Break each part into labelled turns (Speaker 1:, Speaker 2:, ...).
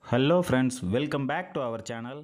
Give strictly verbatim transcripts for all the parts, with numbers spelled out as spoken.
Speaker 1: Hello friends, welcome back to our channel.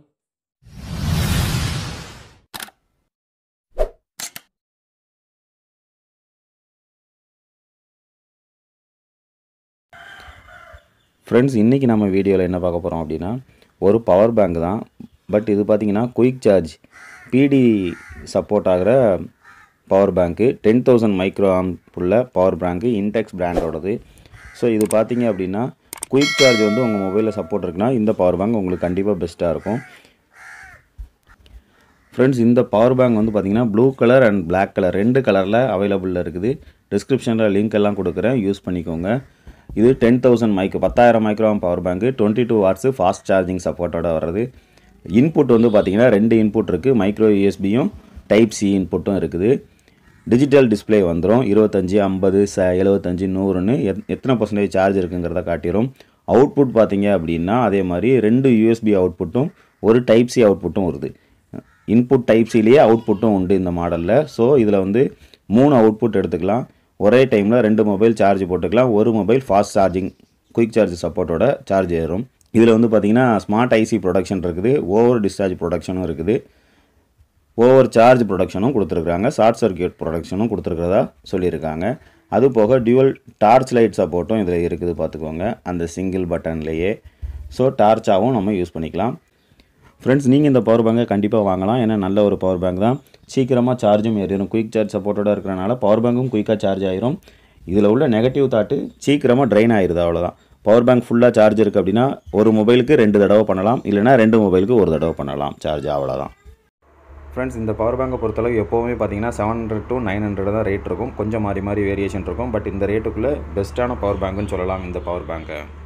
Speaker 2: Friends, இன்றைக்கி நம்ம வீடியோவில் என்ன பார்க்க போகிறோம் அப்படின்னா ஒரு பவர் பேங்க் தான். பட் இது பார்த்திங்கன்னா குயிக் சார்ஜ் பிடி சப்போர்ட் ஆகிற power bank ten thousand micro amp உள்ள பவர் பேங்க்கு இன்டெக்ஸ் பிராண்டோடது. ஸோ இது பார்த்திங்க அப்படின்னா குயிக் சார்ஜ் வந்து உங்கள் மொபைலில் சப்போர்ட் இருக்குன்னா இந்த பவர் பேங்க் உங்களுக்கு கண்டிப்பாக பெஸ்ட்டாக இருக்கும். ஃப்ரெண்ட்ஸ், இந்த பவர் பேங்க் வந்து பார்த்திங்கன்னா blue colour and black colour ரெண்டு கலரில் அவைலபிளில் இருக்குது. டிஸ்கிரிப்ஷனில் லிங்க் எல்லாம் கொடுக்குறேன், யூஸ் பண்ணிக்கோங்க. இது டென் தௌசண்ட் மைக் பத்தாயிரம் மைக்ரோவாம் power bank twenty two watts fast charging சப்போர்ட்டோட வர்றது. இன்புட் வந்து பார்த்திங்கன்னா ரெண்டு இன்புட் இருக்குது. மைக்ரோ யூஎஸ்பியும் டைப் சி இன்புட்டும் இருக்குது. டிஜிட்டல் டிஸ்பிளே வந்துடும். இருபத்தஞ்சி ஐம்பது ச எழுபத்தஞ்சி நூறுன்னு எத் எத்தனை பர்சன்டேஜ் சார்ஜ் இருக்குங்கிறத காட்டிடும். அவுட்புட் பார்த்திங்க அப்படின்னா அதே மாதிரி ரெண்டு யூஎஸ்பி அவுட்புட்டும் ஒரு டைப் சி அவுட்புட்டும் வருது. இன்புட் டைப் சிலேயே அவுட்புட்டும் உண்டு இந்த மாடலில். ஸோ இதில் வந்து மூணு அவுட்புட் எடுத்துக்கலாம். ஒரே டைமில் ரெண்டு மொபைல் சார்ஜ் போட்டுக்கலாம். ஒரு mobile fast charging quick charge சப்போர்ட்டோட சார்ஜ் ஏறும். இதில் வந்து பார்த்திங்கன்னா ஸ்மார்ட் ஐசி ப்ரொடக்ஷன் இருக்குது, ஓவர் டிஸ்சார்ஜ் ப்ரொடக்ஷனும் இருக்குது, ஓவர் சார்ஜ் ப்ரொடக்ஷனும் கொடுத்துருக்குறாங்க, ஷார்ட் சர்க்கியூட் ப்ரொடக்ஷனும் கொடுத்துருக்கிறதா சொல்லியிருக்காங்க. அது போக டியூவல் டார்ச் லைட் சப்போர்ட்டும் இதில் இருக்குது பார்த்துக்கோங்க, அந்த சிங்கிள் பட்டன்லேயே. ஸோ டார்ச்சாகவும் நம்ம யூஸ் பண்ணிக்கலாம். ஃப்ரெண்ட்ஸ், நீங்கள் இந்த பவர் பேங்கை கண்டிப்பாக வாங்கலாம். ஏன்னா நல்ல ஒரு பவர் பேங்க் தான். சீக்கிரமாக சார்ஜும் ஏறிடும். குயிக் சார்ஜ் சப்போர்ட்டோட இருக்கிறனால பவர் பேங்கும் குயிக்காக சார்ஜ் ஆயிரும். இதில் உள்ள நெகட்டிவ் தாட்டு சீக்கிரமாக ட்ரைன் ஆயிடுது, அவ்வளோதான். பவர் பேங்க் ஃபுல்லாக சார்ஜ் இருக்குது அப்படின்னா ஒரு மொபைலுக்கு ரெண்டு தடவை பண்ணலாம், இல்லைனா ரெண்டு மொபைலுக்கு ஒரு தடவை பண்ணலாம் சார்ஜ், அவ்வளோதான். ஃப்ரெண்ட்ஸ், இந்த பவர் பேங்கை பொறுத்தளவு எப்போவுமே பார்த்தீங்கன்னா seven hundred to nine hundred தான் ரேட் இருக்கும். கொஞ்சம் மாறி மாறி வேரியேஷன் இருக்கும். பட் இந்த ரேட்டுக்குள்ளே பெஸ்ட்டான பவர் பேங்க்குன்னு சொல்லலாம் இந்த பவர் பேங்கை.